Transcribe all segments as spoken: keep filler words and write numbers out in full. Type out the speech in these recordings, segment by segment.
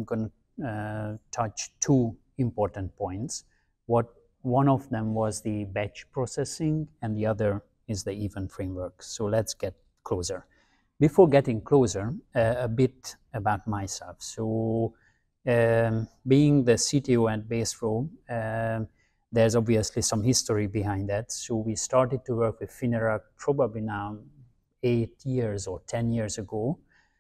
I'm going to uh, touch two important points. What one of them was the batch processing, and the other is the event framework. So let's get closer. Before getting closer, uh, a bit about myself. So um, being the C T O at Baseflow, um, there's obviously some history behind that. So we started to work with Fineract probably now eight years or ten years ago,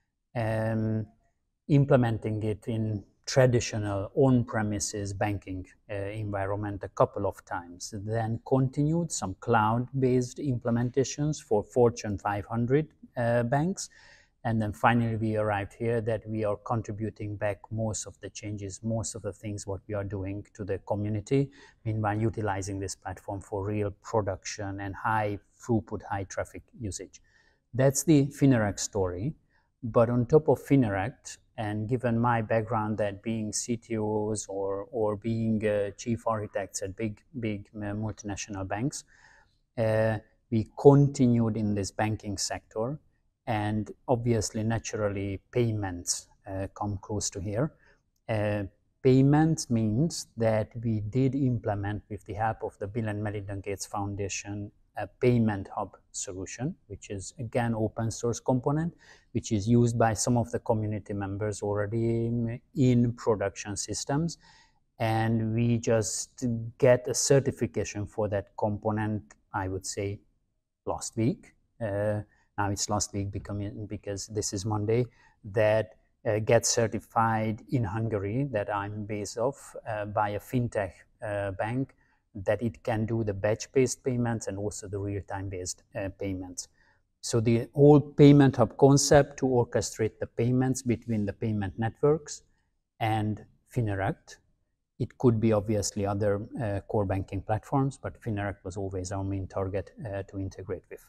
um, implementing it in traditional on-premises banking uh, environment a couple of times, then continued some cloud-based implementations for Fortune five hundred uh, banks, and then finally we arrived here that we are contributing back most of the changes, most of the things what we are doing to the community, meanwhile utilizing this platform for real production and high throughput, high traffic usage. That's the Fineract story. But on top of Fineract, and given my background that being C T Os or, or being uh, chief architects at big, big uh, multinational banks, uh, we continued in this banking sector, and obviously, naturally, payments uh, come close to here. Uh, payments means that we did implement, with the help of the Bill and Melinda Gates Foundation, a payment hub solution, which is again open source component, which is used by some of the community members already in, in production systems. And we just get a certification for that component, I would say, last week. Uh, now it's last week becoming, because this is Monday, that uh, gets certified in Hungary, that I'm based off, uh, by a fintech uh, bank, that it can do the batch-based payments and also the real-time based uh, payments. So the whole payment hub concept to orchestrate the payments between the payment networks and Fineract. It could be obviously other uh, core banking platforms, but Fineract was always our main target uh, to integrate with.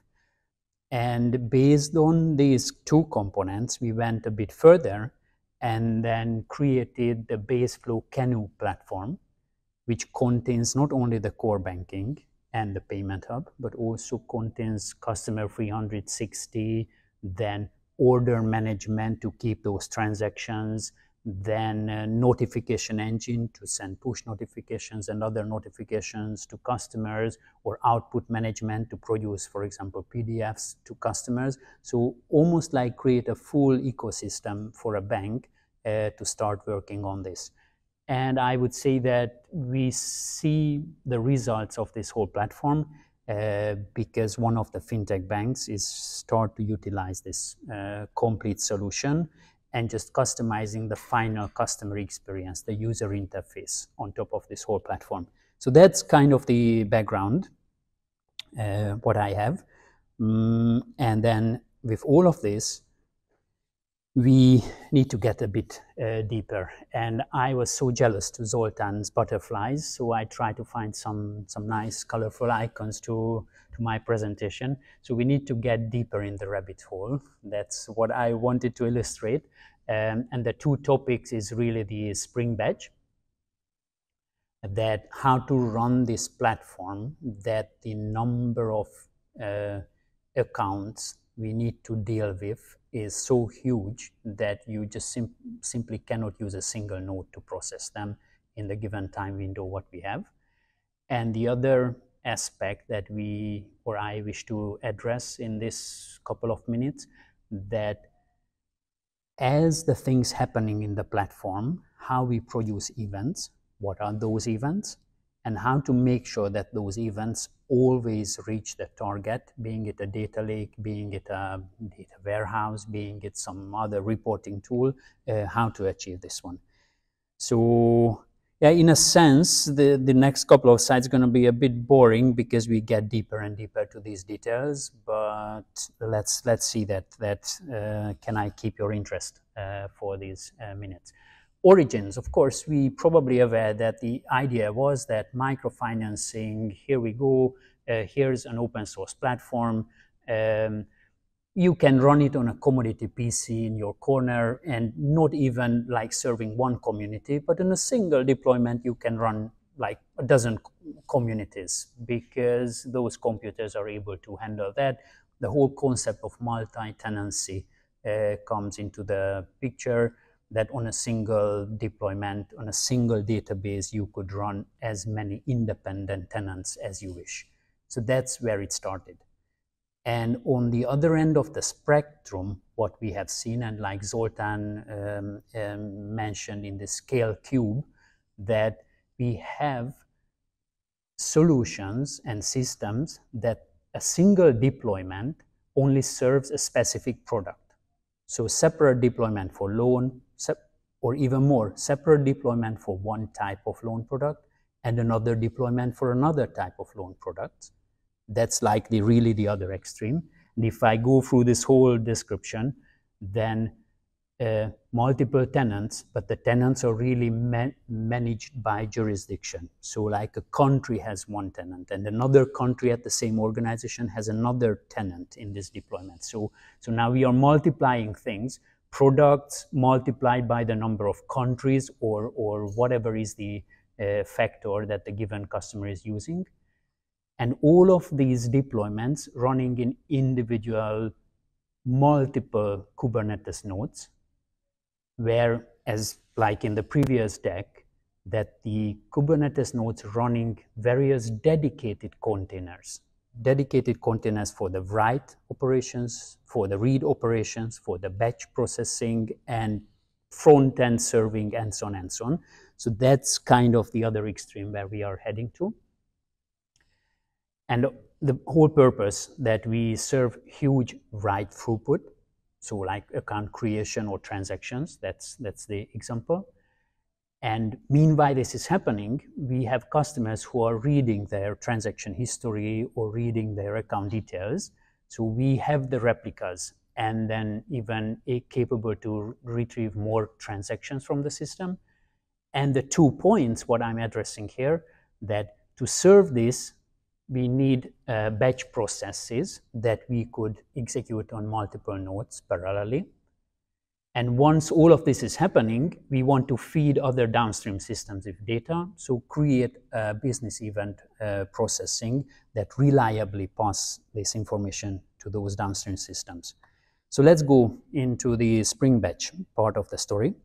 And based on these two components, we went a bit further and then created the Baseflow Canoe platform, which contains not only the core banking and the payment hub, but also contains customer three hundred sixty, then order management to keep those transactions, then a notification engine to send push notifications and other notifications to customers, or output management to produce, for example, P D Fs to customers. So almost like create a full ecosystem for a bank uh, to start working on this. And I would say that we see the results of this whole platform uh, because one of the fintech banks is start to utilize this uh, complete solution and just customizing the final customer experience, the user interface on top of this whole platform. So that's kind of the background, uh, what I have. Mm, and then with all of this, we need to get a bit uh, deeper. And I was so jealous to Zoltan's butterflies, so I tried to find some, some nice colorful icons to, to my presentation. So we need to get deeper in the rabbit hole. That's what I wanted to illustrate. Um, and the two topics is really the Spring Batch, that how to run this platform, that the number of uh, accounts we need to deal with is so huge that you just sim simply cannot use a single node to process them in the given time window what we have. And the other aspect that we, or I wish to address in this couple of minutes, that as the things happening in the platform, how we produce events, what are those events, and how to make sure that those events always reach the target, being it a data lake, being it a data warehouse, being it some other reporting tool, uh, how to achieve this one. So yeah, in a sense, the, the next couple of slides are going to be a bit boring because we get deeper and deeper to these details, but let's, let's see that, that uh, can I keep your interest uh, for these uh, minutes. Origins, of course, we probably aware that the idea was that microfinancing, here we go, uh, here's an open source platform. Um, you can run it on a commodity P C in your corner and not even like serving one community, but in a single deployment, you can run like a dozen communities because those computers are able to handle that. The whole concept of multi-tenancy uh, comes into the picture. that on a single deployment, on a single database, you could run as many independent tenants as you wish. So that's where it started. And on the other end of the spectrum, what we have seen, and like Zoltan um, um, mentioned in the scale cube, that we have solutions and systems that a single deployment only serves a specific product. So separate deployment for loan, or even more, separate deployment for one type of loan product and another deployment for another type of loan product. That's like the really the other extreme. And if I go through this whole description, then uh, multiple tenants, but the tenants are really man managed by jurisdiction. So like a country has one tenant and another country at the same organization has another tenant in this deployment. So, so now we are multiplying things, products multiplied by the number of countries or, or whatever is the uh, factor that the given customer is using. And all of these deployments running in individual multiple Kubernetes nodes, where, as like in the previous deck, that the Kubernetes nodes running various dedicated containers, dedicated containers for the write operations, for the read operations, for the batch processing and front-end serving, and so on and so on. So that's kind of the other extreme where we are heading to. And the whole purpose that we serve huge write throughput, so like account creation or transactions, that's, that's the example. And meanwhile this is happening, we have customers who are reading their transaction history or reading their account details. So we have the replicas and then even capable to retrieve more transactions from the system. And the two points, what I'm addressing here, that to serve this, we need uh, batch processes that we could execute on multiple nodes parallelly. And once all of this is happening, we want to feed other downstream systems with data, so create a business event uh, processing that reliably pass this information to those downstream systems. So let's go into the Spring Batch part of the story.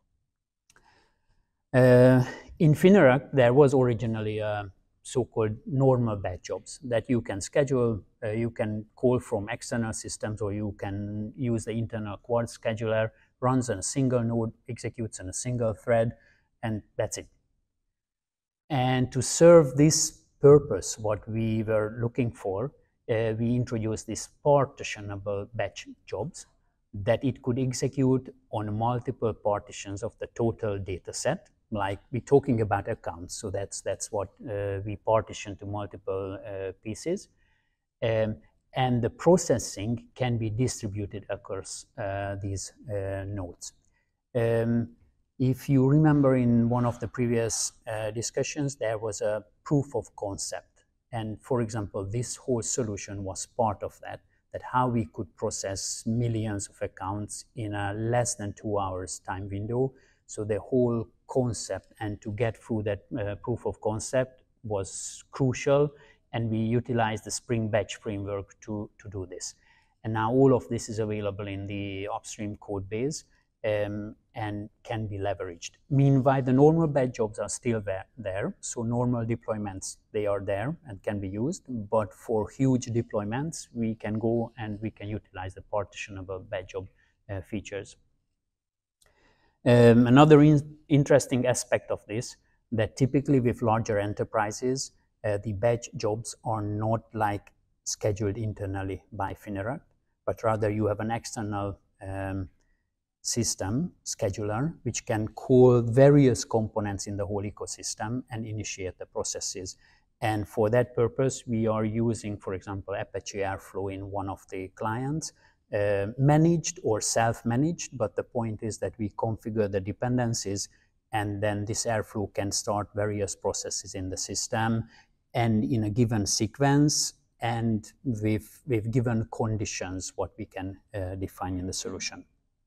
Uh, in Fineract, there was originally a so-called normal batch jobs that you can schedule, uh, you can call from external systems, or you can use the internal quad scheduler, runs on a single node, executes on a single thread, and that's it. And to serve this purpose, what we were looking for, uh, we introduced this partitionable batch jobs that it could execute on multiple partitions of the total data set. Like we're talking about accounts, so that's that's what uh, we partition to multiple uh, pieces, um, and the processing can be distributed across uh, these uh, nodes. Um, if you remember, in one of the previous uh, discussions, there was a proof of concept, and for example, this whole solution was part of that. That how we could process millions of accounts in a less than two hours time window. So the whole concept and to get through that uh, proof of concept was crucial, and we utilized the Spring Batch framework to, to do this. And now all of this is available in the upstream code base um, and can be leveraged. Meanwhile, the normal batch jobs are still there, there, so normal deployments, they are there and can be used, but for huge deployments, we can go and we can utilize the partitionable batch job uh, features. Um, another in interesting aspect of this, that typically with larger enterprises, uh, the batch jobs are not like scheduled internally by Fineract, but rather you have an external um, system, scheduler, which can call various components in the whole ecosystem and initiate the processes. And for that purpose, we are using, for example, Apache Airflow in one of the clients, Uh, managed or self-managed, but the point is that we configure the dependencies and then this Airflow can start various processes in the system and in a given sequence and with, with given conditions what we can uh, define in the solution.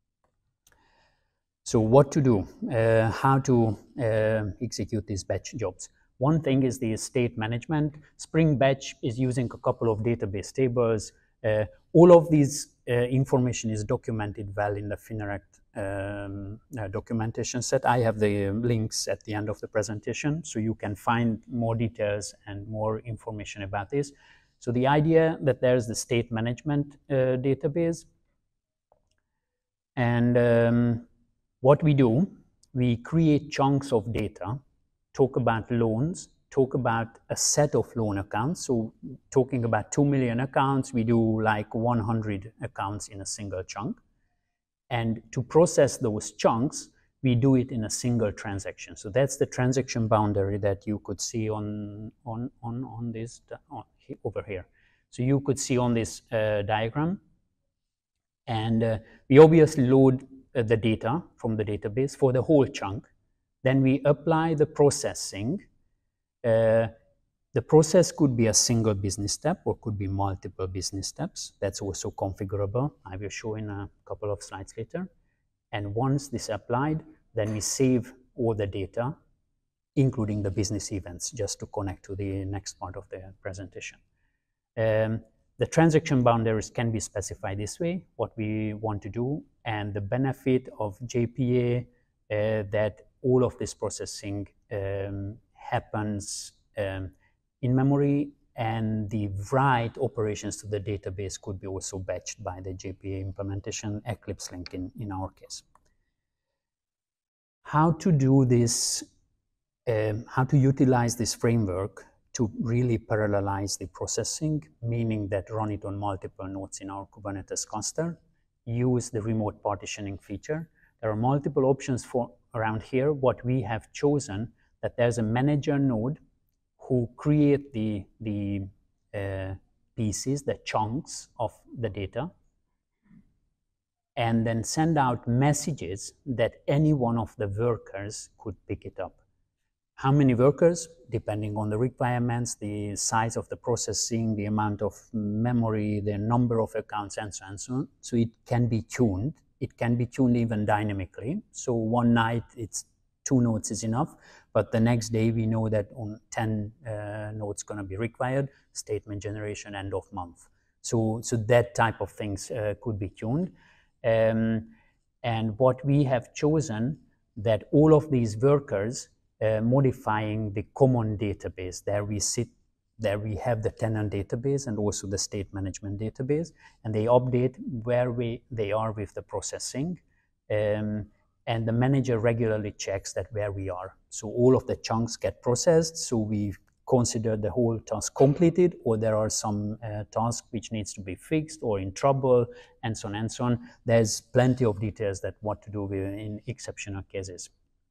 So what to do, uh, how to uh, execute these batch jobs. One thing is the state management. Spring Batch is using a couple of database tables. Uh, all of these uh, information is documented well in the Fineract um, uh, documentation set. I have the links at the end of the presentation, so you can find more details and more information about this. So the idea that there's the state management uh, database, and um, what we do, we create chunks of data, talk about loans, talk about a set of loan accounts. So talking about two million accounts, we do like one hundred accounts in a single chunk. And to process those chunks, we do it in a single transaction. So that's the transaction boundary that you could see on, on, on, on this, on, over here. So you could see on this uh, diagram. And uh, we obviously load uh, the data from the database for the whole chunk. Then we apply the processing. Uh, the process could be a single business step or could be multiple business steps. That's also configurable. I will show in a couple of slides later. And once this is applied, then we save all the data, including the business events, just to connect to the next part of the presentation. Um, the transaction boundaries can be specified this way, what we want to do, and the benefit of J P A uh, that all of this processing um, happens um, in memory, and the write operations to the database could be also batched by the J P A implementation, Eclipse link in, in our case. How to do this, um, how to utilize this framework to really parallelize the processing, meaning that run it on multiple nodes in our Kubernetes cluster, use the remote partitioning feature. There are multiple options for around here. What we have chosen, that there's a manager node who create the, the uh, pieces, the chunks of the data, and then send out messages that any one of the workers could pick it up. How many workers? Depending on the requirements, the size of the processing, the amount of memory, the number of accounts, and so on and so on. So it can be tuned. It can be tuned even dynamically. So one night it's two nodes is enough, but the next day we know that on ten uh, nodes going to be required, statement generation end of month. So, so that type of things uh, could be tuned. Um, and what we have chosen, that all of these workers uh, modifying the common database, there we sit, there we have the tenant database and also the state management database, and they update where we, they are with the processing. Um, and the manager regularly checks that where we are. So all of the chunks get processed, so we consider the whole task completed, or there are some uh, tasks which needs to be fixed or in trouble, and so on and so on. There's plenty of details that what to do with in exceptional cases.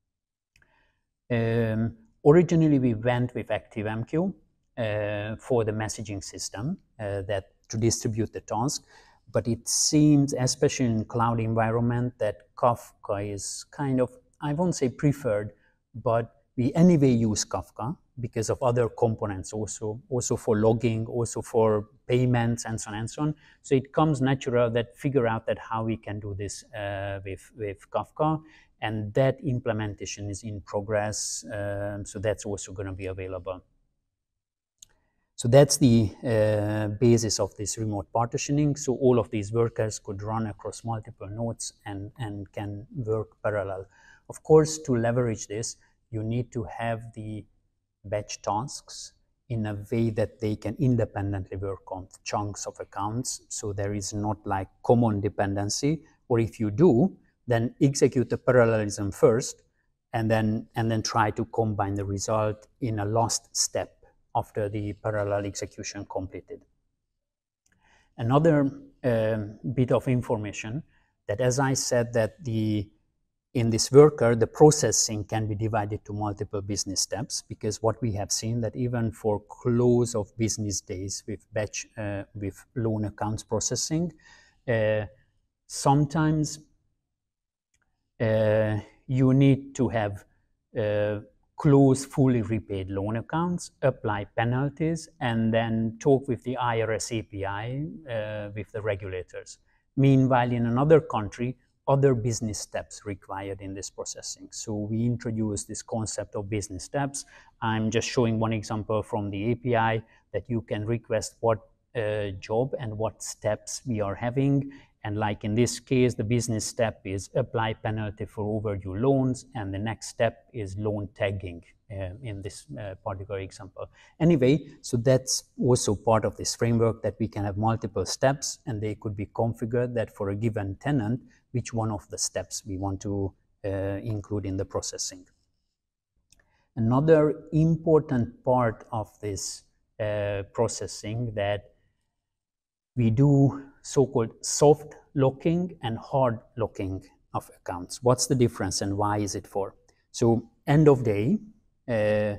Um, originally, we went with ActiveMQ uh, for the messaging system uh, that to distribute the task, but it seems, especially in cloud environment, that Kafka is kind of, I won't say preferred, but we anyway use Kafka because of other components also, also for logging, also for payments, and so on and so on. So it comes natural that figure out that how we can do this uh, with, with Kafka, and that implementation is in progress. Um, so that's also going to be available. So that's the uh, basis of this remote partitioning. So all of these workers could run across multiple nodes and, and can work parallel. Of course, to leverage this, you need to have the batch tasks in a way that they can independently work on chunks of accounts. So there is not like common dependency, or if you do, then execute the parallelism first and then, and then try to combine the result in a last step after the parallel execution completed. Another um, bit of information that, as I said, that the in this worker, the processing can be divided to multiple business steps, because what we have seen that even for close of business days with batch, uh, with loan accounts processing, uh, sometimes uh, you need to have uh, close fully repaid loan accounts, apply penalties, and then talk with the I R S A P I uh, with the regulators. Meanwhile, in another country, other business steps required in this processing. So we introduced this concept of business steps. I'm just showing one example from the A P I that you can request what uh, job and what steps we are having, And like in this case, the business step is apply penalty for overdue loans, and the next step is loan tagging uh, in this uh, particular example. Anyway, so that's also part of this framework, that we can have multiple steps, and they could be configured that for a given tenant, which one of the steps we want to uh, include in the processing. Another important part of this uh, processing, that we do so-called soft locking and hard locking of accounts. What's the difference and why is it for? So end of day, uh,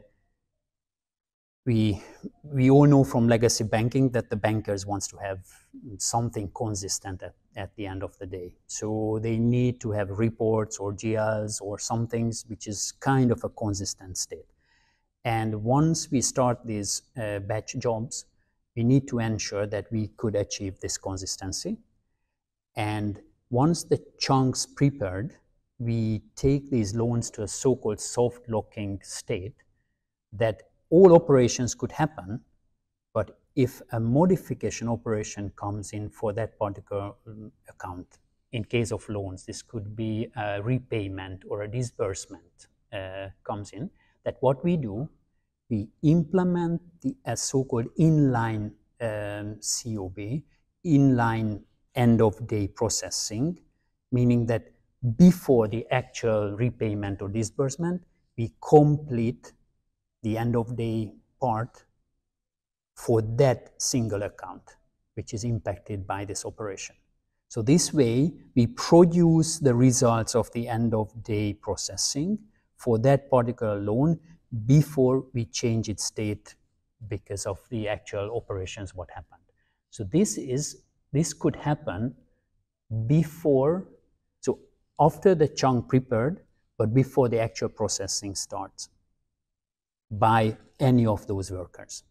we, we all know from legacy banking that the bankers wants to have something consistent at, at the end of the day. So they need to have reports or G Ls or some things which is kind of a consistent state. And once we start these uh, batch jobs, we need to ensure that we could achieve this consistency. And once the chunks prepared, we take these loans to a so-called soft locking state, that all operations could happen, but if a modification operation comes in for that particular account, in case of loans, this could be a repayment or a disbursement uh, comes in, that what we do, we implement the a so-called inline um, C O B, inline end of day processing, meaning that before the actual repayment or disbursement, we complete the end of day part for that single account, which is impacted by this operation. So this way, we produce the results of the end of day processing for that particular loan before we change its state because of the actual operations, what happened. So this is, this could happen before, so after the chunk prepared, but before the actual processing starts by any of those workers.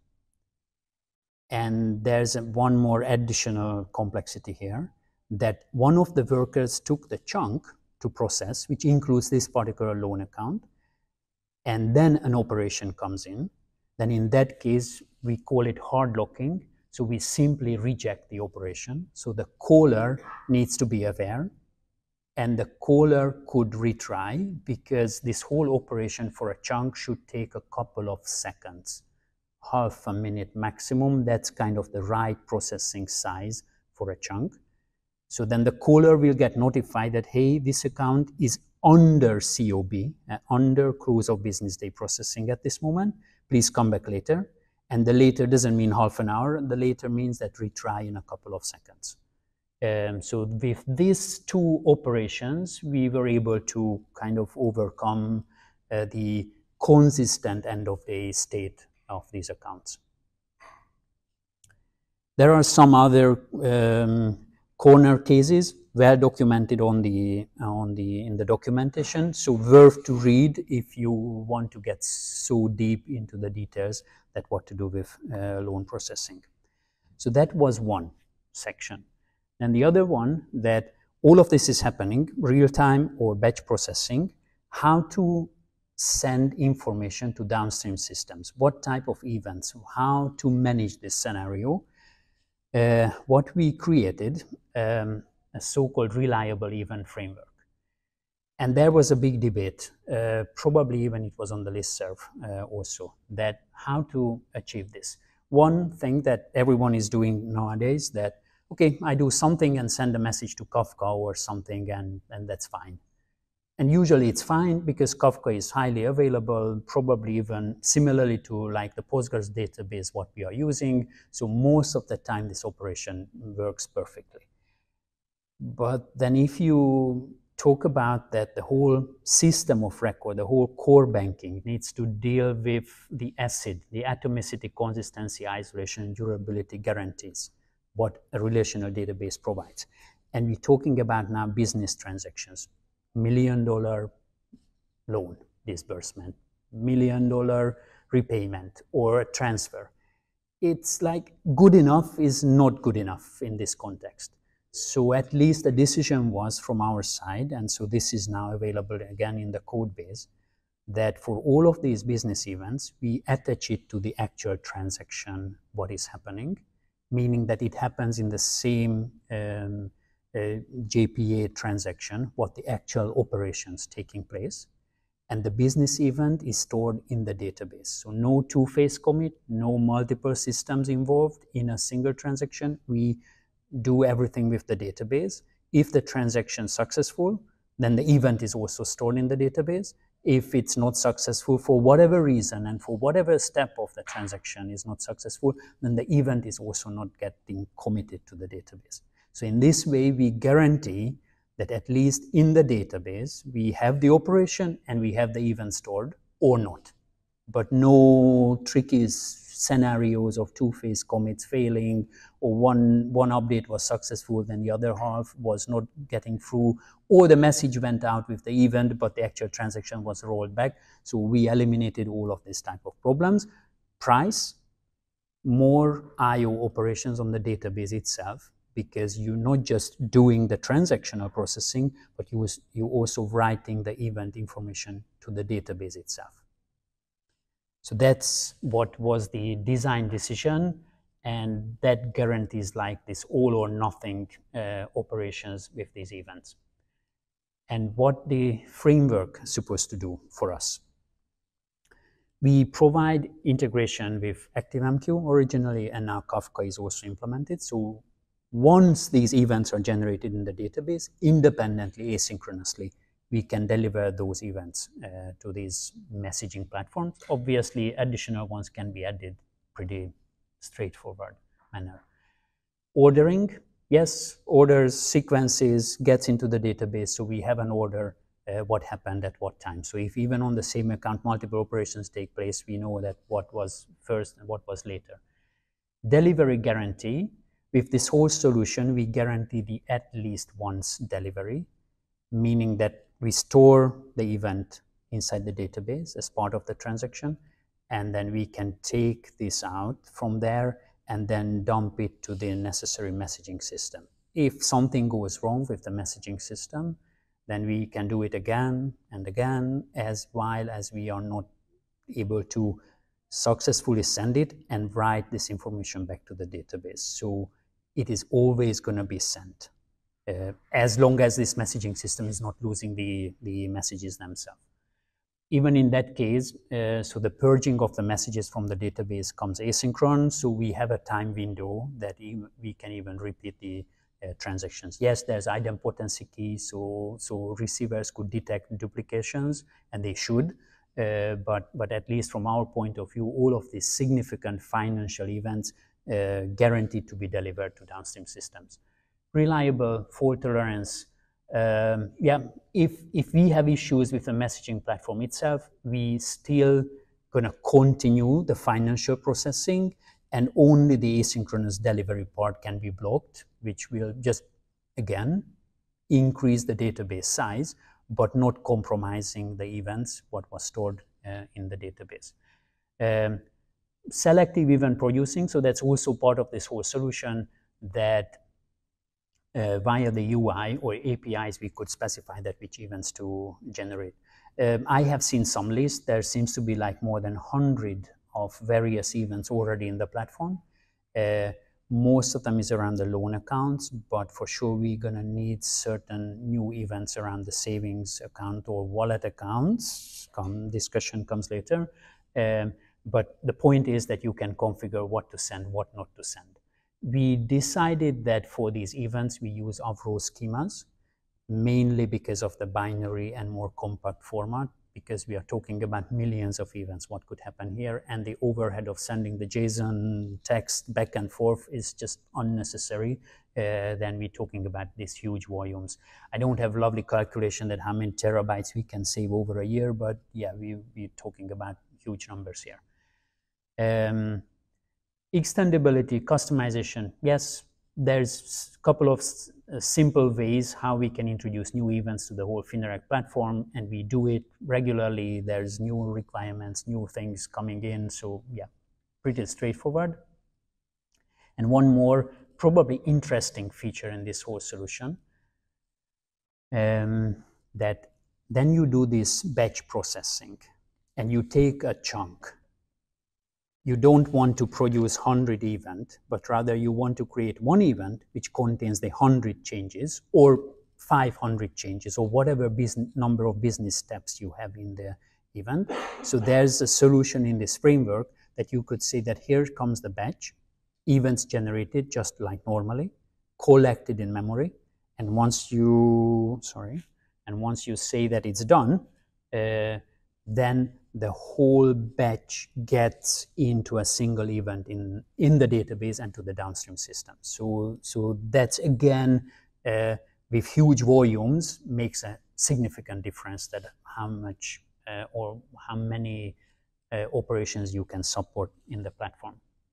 And there's one more additional complexity here, that one of the workers took the chunk to process, which includes this particular loan account, and then an operation comes in, then in that case, we call it hard locking. So we simply reject the operation. So the caller needs to be aware, and the caller could retry, because this whole operation for a chunk should take a couple of seconds, half a minute maximum. That's kind of the right processing size for a chunk. So then the caller will get notified that, hey, this account is under C O B, uh, under close of business day processing at this moment. Please come back later. And the later doesn't mean half an hour. The later means that retry in a couple of seconds. Um, so with these two operations, we were able to kind of overcome uh, the consistent end of day state of these accounts. There are some other um, corner cases well documented on the on the in the documentation, so worth to read if you want to get so deep into the details that what to do with uh, loan processing. So that was one section. And the other one, that all of this is happening real-time or batch processing, how to send information to downstream systems, what type of events, how to manage this scenario. Uh, what we created, um, a so-called reliable event framework. And there was a big debate, uh, probably even it was on the listserv uh, also, that how to achieve this. One thing that everyone is doing nowadays, that, okay, I do something and send a message to Kafka or something, and, and that's fine. And usually it's fine because Kafka is highly available, probably even similarly to like the Postgres database what we are using. So most of the time this operation works perfectly. But then if you talk about that the whole system of record, the whole core banking needs to deal with the ACID, the atomicity, consistency, isolation, and durability guarantees, what a relational database provides. And we're talking about now business transactions, million dollar loan disbursement, million dollar repayment or a transfer. It's like good enough is not good enough in this context. So at least the decision was from our side, and so this is now available again in the code base, that for all of these business events, we attach it to the actual transaction, what is happening, meaning that it happens in the same um, uh, J P A transaction, what the actual operations taking place, and the business event is stored in the database. So no two-phase commit, no multiple systems involved in a single transaction. We do everything with the database. If the transaction is successful, then the event is also stored in the database. If it's not successful for whatever reason and for whatever step of the transaction is not successful, then the event is also not getting committed to the database. So in this way, we guarantee that at least in the database, we have the operation and we have the event stored or not. But no tricky scenarios of two-phase commits failing, or one, one update was successful, then the other half was not getting through, or the message went out with the event, but the actual transaction was rolled back. So we eliminated all of this type of problems. Price, more I O operations on the database itself, because you're not just doing the transactional processing, but you was, you're also writing the event information to the database itself. So that's what was the design decision, and that guarantees like this all or nothing uh, operations with these events. And what the framework is supposed to do for us. We provide integration with ActiveMQ originally, and now Kafka is also implemented. So once these events are generated in the database, independently, asynchronously, we can deliver those events uh, to these messaging platforms. Obviously, additional ones can be added pretty straightforward manner. Ordering, yes, orders, sequences, gets into the database, so we have an order uh, what happened at what time. So if even on the same account multiple operations take place, we know that what was first and what was later. Delivery guarantee, with this whole solution, we guarantee the at least once delivery, meaning that we store the event inside the database as part of the transaction, and then we can take this out from there and then dump it to the necessary messaging system. If something goes wrong with the messaging system, then we can do it again and again, as while as we are not able to successfully send it and write this information back to the database. So it is always going to be sent. Uh, as long as this messaging system is not losing the, the messages themselves. Even in that case, uh, so the purging of the messages from the database comes asynchronous, so we have a time window that we can even repeat the uh, transactions. Yes, there's idempotency key, so, so receivers could detect duplications, and they should, uh, but, but at least from our point of view, all of these significant financial events uh, guaranteed to be delivered to downstream systems. Reliable, fault tolerance. Um, yeah, if, if we have issues with the messaging platform itself, we still gonna continue the financial processing, and only the asynchronous delivery part can be blocked, which will just, again, increase the database size, but not compromising the events, what was stored uh, in the database. Um, selective event producing, so that's also part of this whole solution, that Uh, via the U I or A P Is, we could specify that which events to generate. Um, I have seen some lists. There seems to be like more than one hundred of various events already in the platform. Uh, most of them is around the loan accounts, but for sure we're going to need certain new events around the savings account or wallet accounts. Come, discussion comes later. Um, but the point is that you can configure what to send, what not to send. We decided that for these events, we use overhaul schemas, mainly because of the binary and more compact format, because we are talking about millions of events, what could happen here, and the overhead of sending the JSON text back and forth is just unnecessary. Uh, then we're talking about these huge volumes. I don't have lovely calculation that how many terabytes we can save over a year, but yeah, we, we're talking about huge numbers here. Um, Extendability, customization. Yes, there's a couple of simple ways how we can introduce new events to the whole Fineract platform, and we do it regularly. There's new requirements, new things coming in, so yeah, pretty straightforward. And one more probably interesting feature in this whole solution, um, that then you do this batch processing, and you take a chunk you don't want to produce one hundred events, but rather you want to create one event which contains the one hundred changes or five hundred changes or whatever business, number of business steps you have in the event. So there's a solution in this framework that you could say that here comes the batch, events generated just like normally, collected in memory, and once you, sorry, and once you say that it's done, uh, then the whole batch gets into a single event in, in the database and to the downstream system. So, so that's again, uh, with huge volumes, makes a significant difference that how much uh, or how many uh, operations you can support in the platform.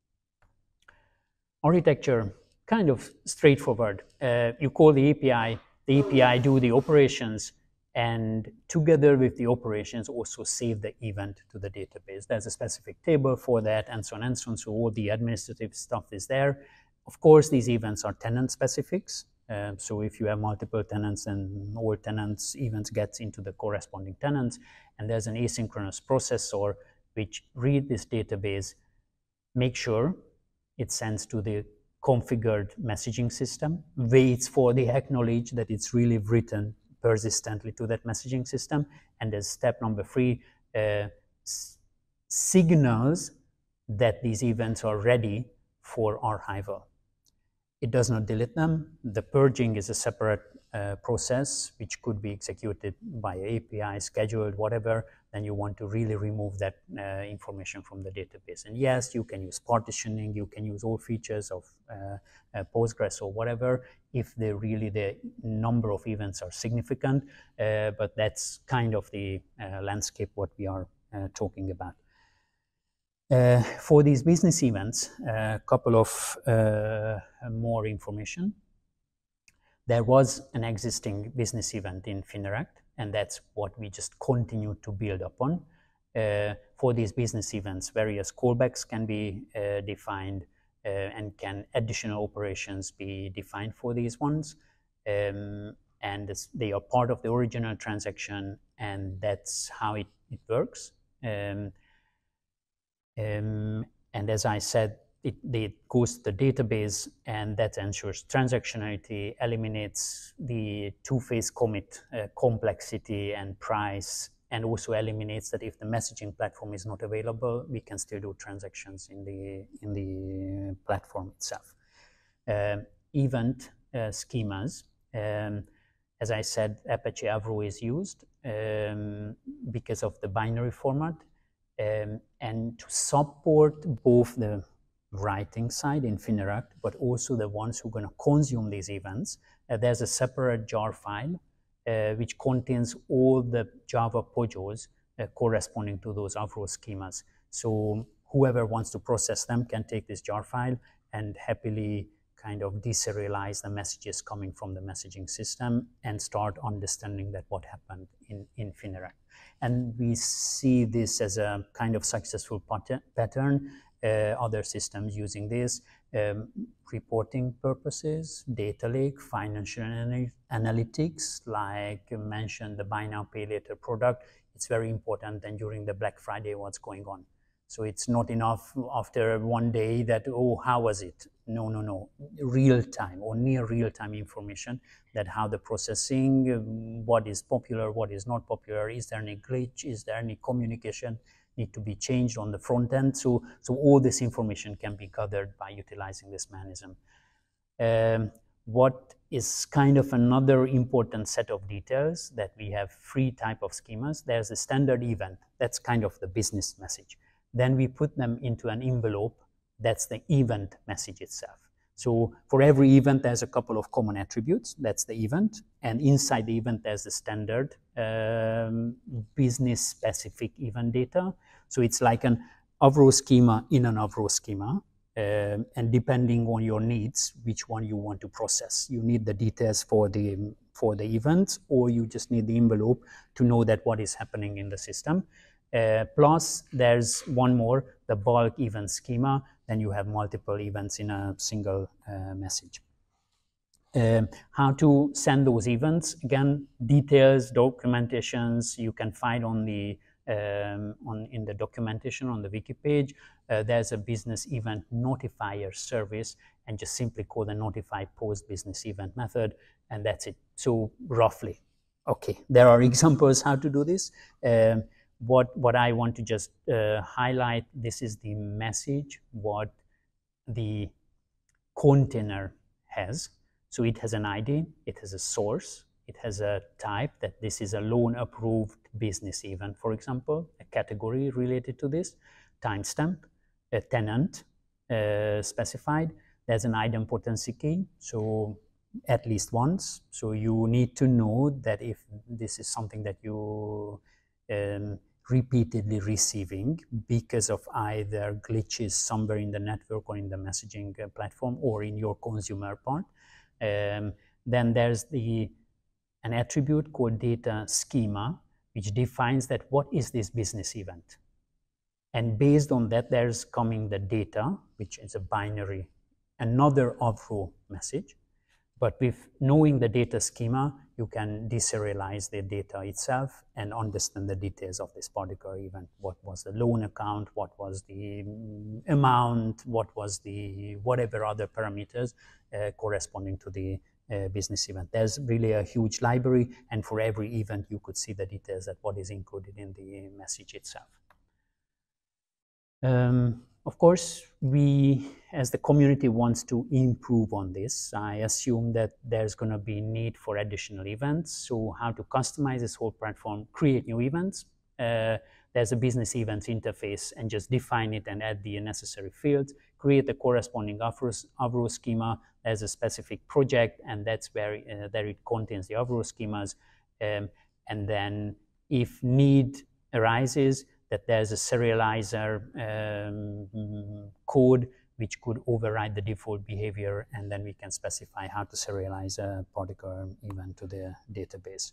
Architecture, kind of straightforward. Uh, you call the A P I, the A P I do the operations, and together with the operations also save the event to the database. There's a specific table for that, and so on and so on. So all the administrative stuff is there. Of course, these events are tenant specifics. Uh, so if you have multiple tenants, then all tenants events gets into the corresponding tenants. And there's an asynchronous processor which reads this database, make sure it sends to the configured messaging system, waits for the acknowledge that it's really written persistently to that messaging system, and as step number three, uh, signals that these events are ready for archival. It does not delete them. The purging is a separate uh, process which could be executed by A P I, scheduled, whatever. Then you want to really remove that uh, information from the database. And yes, you can use partitioning, you can use all features of uh, uh, Postgres or whatever, if the really the number of events are significant, uh, but that's kind of the uh, landscape what we are uh, talking about. Uh, for these business events, a uh, couple of uh, more information. There was an existing business event in Fineract, and that's what we just continue to build upon. Uh, for these business events, various callbacks can be uh, defined uh, and can additional operations be defined for these ones. Um, and this, they are part of the original transaction, and that's how it, it works. Um, Um, and as I said, it, it goes to the database, and that ensures transactionality, eliminates the two-phase commit uh, complexity and price, and also eliminates that if the messaging platform is not available, we can still do transactions in the, in the platform itself. Uh, event uh, schemas, um, as I said, Apache Avro is used um, because of the binary format. Um, and to support both the writing side in Fineract, but also the ones who are going to consume these events, uh, there's a separate jar file uh, which contains all the Java modules uh, corresponding to those Avro schemas. So whoever wants to process them can take this jar file and happily kind of deserialize the messages coming from the messaging system and start understanding that what happened in, in Fineract. And we see this as a kind of successful pattern. Uh, other systems using this, um, reporting purposes, data lake, financial anal analytics, like you mentioned the buy now, pay later product. It's very important, and during the Black Friday, what's going on. So it's not enough after one day that, oh, how was it? No, no, no. Real time or near real time information that how the processing, what is popular, what is not popular, is there any glitch, is there any communication need to be changed on the front end. So, so all this information can be gathered by utilizing this mechanism. Um, what is kind of another important set of details that we have three type of schemas. There's a standard event. That's kind of the business message. Then we put them into an envelope. That's the event message itself. So for every event, there's a couple of common attributes. That's the event. And inside the event, there's the standard um, business-specific event data. So it's like an Avro schema in an Avro schema. Um, and depending on your needs, which one you want to process. You need the details for the, for the events, or you just need the envelope to know that what is happening in the system. Uh, plus, there's one more, the bulk event schema. Then you have multiple events in a single uh, message. Um, how to send those events? Again, details, documentations you can find on the um, on in the documentation on the wiki page, uh, there's a business event notifier service, and just simply call the notify post business event method, and that's it. So roughly, okay, there are examples how to do this. Um, what what I want to just uh, highlight, this is the message what the container has. So it has an I D, it has a source, it has a type that this is a loan approved business event, for example, a category related to this, timestamp, a tenant uh, specified. There's an item potency key, so at least once. So you need to know that if this is something that you um, repeatedly receiving because of either glitches somewhere in the network or in the messaging uh, platform or in your consumer part. Um, then there's the an attribute called data schema, which defines that what is this business event. And based on that, there's coming the data, which is a binary, another overhaul message. But with knowing the data schema, you can deserialize the data itself and understand the details of this particular event. What was the loan account? What was the amount? What was the whatever other parameters uh, corresponding to the uh, business event? There's really a huge library, and for every event, you could see the details that what is included in the message itself. Um, Of course, we, as the community, wants to improve on this. I assume that there's going to be need for additional events. So how to customize this whole platform, create new events. Uh, there's a business events interface, and just define it and add the necessary fields. Create the corresponding overhaul schema. There's a specific project, and that's where uh, there it contains the overhaul schemas. Um, and then if need arises, that there's a serializer um, code which could override the default behavior, and then we can specify how to serialize a particular event to the database.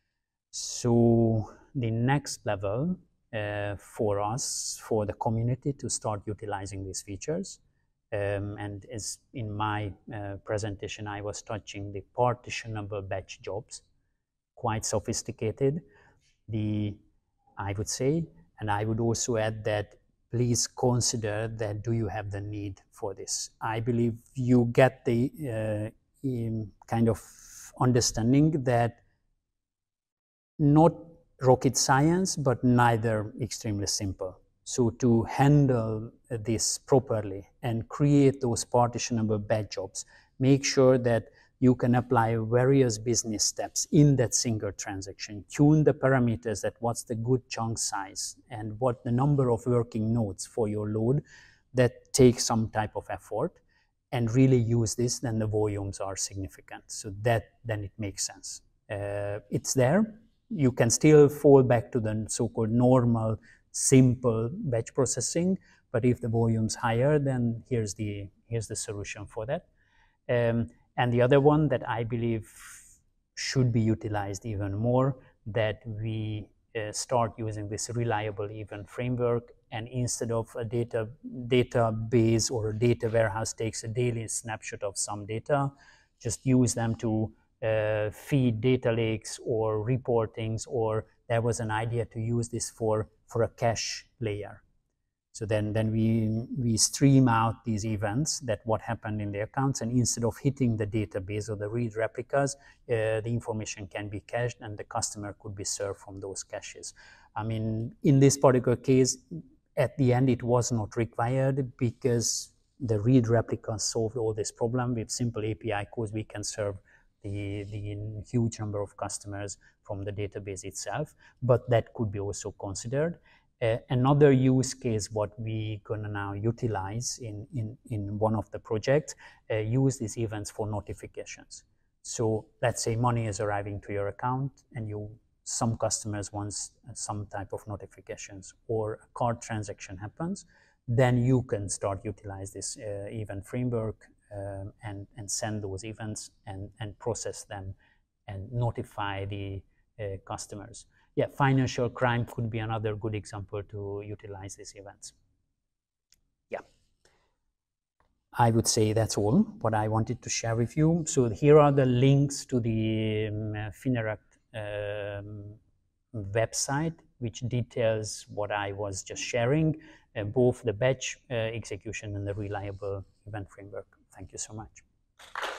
So the next level uh, for us, for the community to start utilizing these features, um, and as in my uh, presentation, I was touching the partitionable batch jobs, quite sophisticated. The, I would say, and I would also add that please consider that do you have the need for this. I believe you get the uh, um, kind of understanding that not rocket science, but neither extremely simple. So to handle this properly and create those partitionable batch jobs, make sure that you can apply various business steps in that single transaction, tune the parameters that what's the good chunk size and what the number of working nodes for your load. That takes some type of effort, and really use this, then the volumes are significant. So that then it makes sense. Uh, it's there. You can still fall back to the so-called normal, simple batch processing, but if the volume's higher, then here's the, here's the solution for that. Um, And the other one that I believe should be utilized even more, that we uh, start using this reliable event framework, and instead of a data database or a data warehouse takes a daily snapshot of some data, just use them to uh, feed data lakes or reportings, or there was an idea to use this for, for a cache layer. So then, then we, we stream out these events, that what happened in the accounts, and instead of hitting the database or the read replicas, uh, the information can be cached and the customer could be served from those caches. I mean, in this particular case, at the end, it was not required because the read replicas solved all this problem. With simple A P I calls, we can serve the, the huge number of customers from the database itself, but that could be also considered. Uh, another use case what we gonna now utilize in, in, in one of the projects, uh, use these events for notifications. So let's say money is arriving to your account and you, some customers want some type of notifications, or a card transaction happens, then you can start utilize this uh, event framework um, and, and send those events and, and process them and notify the uh, customers. Yeah, financial crime could be another good example to utilize these events. Yeah, I would say that's all what I wanted to share with you. So here are the links to the um, Fineract um, website which details what I was just sharing, uh, both the batch uh, execution and the reliable event framework. Thank you so much.